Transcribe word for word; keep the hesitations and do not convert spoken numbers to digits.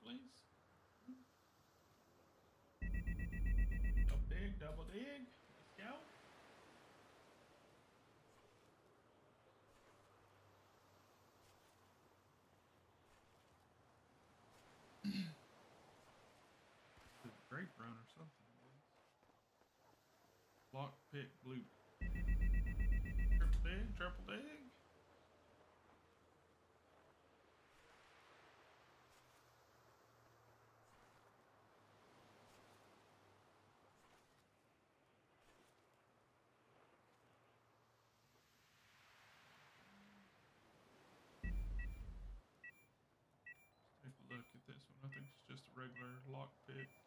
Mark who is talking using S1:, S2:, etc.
S1: please. Double dig, double dig. Let's go. The grape run or something. Lockpick Blueprint. Triple dig, triple dig. Take a look at this one. I think it's just a regular lockpick.